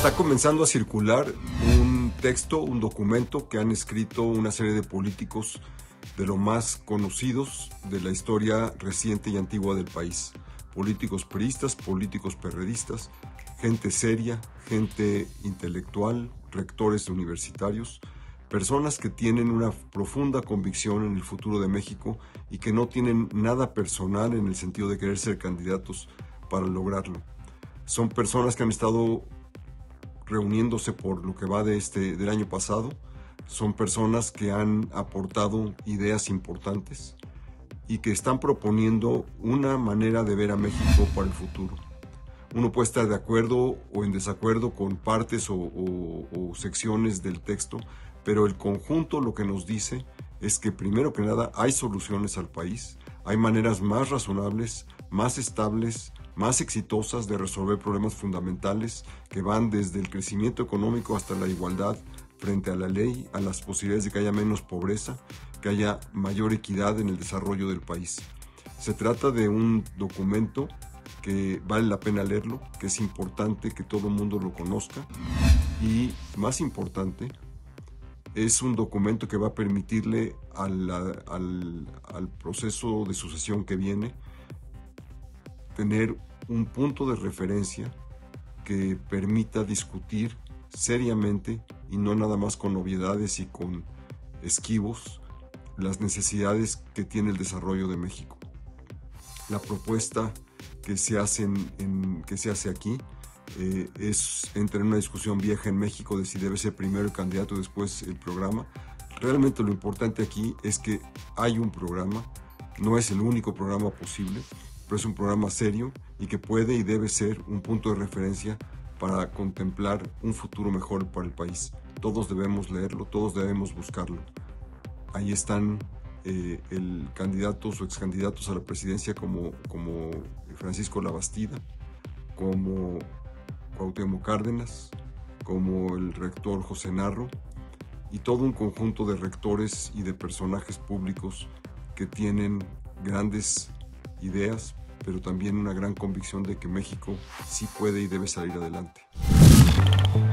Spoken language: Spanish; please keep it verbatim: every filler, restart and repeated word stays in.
Está comenzando a circular un texto, un documento que han escrito una serie de políticos de lo más conocidos de la historia reciente y antigua del país. Políticos priistas, políticos perredistas, gente seria, gente intelectual, rectores universitarios, personas que tienen una profunda convicción en el futuro de México y que no tienen nada personal en el sentido de querer ser candidatos para lograrlo. Son personas que han estado reuniéndose por lo que va de este, del año pasado. Son personas que han aportado ideas importantes y que están proponiendo una manera de ver a México para el futuro. Uno puede estar de acuerdo o en desacuerdo con partes o, o, o secciones del texto, pero el conjunto lo que nos dice es que primero que nada hay soluciones al país, hay maneras más razonables, más estables, más exitosas de resolver problemas fundamentales que van desde el crecimiento económico hasta la igualdad frente a la ley, a las posibilidades de que haya menos pobreza, que haya mayor equidad en el desarrollo del país. Se trata de un documento que vale la pena leerlo, que es importante que todo el mundo lo conozca y, más importante, es un documento que va a permitirle al, al, al proceso de sucesión que viene tener un punto de referencia que permita discutir seriamente y no nada más con obviedades y con esquivos las necesidades que tiene el desarrollo de México. La propuesta que se hace, en, en, que se hace aquí eh, es entrar en una discusión vieja en México de si debe ser primero el candidato y después el programa. Realmente lo importante aquí es que hay un programa, no es el único programa posible, pero es un programa serio y que puede y debe ser un punto de referencia para contemplar un futuro mejor para el país. Todos debemos leerlo, todos debemos buscarlo. Ahí están eh, el candidatos o excandidatos a la presidencia como, como Francisco Labastida, como Cuauhtémoc Cárdenas, como el rector José Narro y todo un conjunto de rectores y de personajes públicos que tienen grandes ideas, pero también una gran convicción de que México sí puede y debe salir adelante.